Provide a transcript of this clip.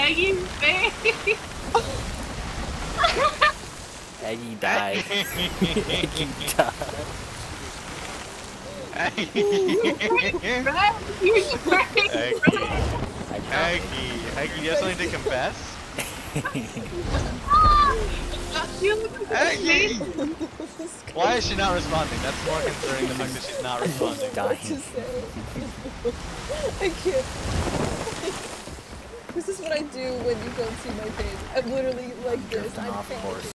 Aggie face. Aggie died. Aggie died. Aggie, you have something to confess? Aggie! Why is she not responding? That's more concerning, the fact that she's not responding. Dying. I can't. This is what I do when you don't see my face. I'm literally like this. I'm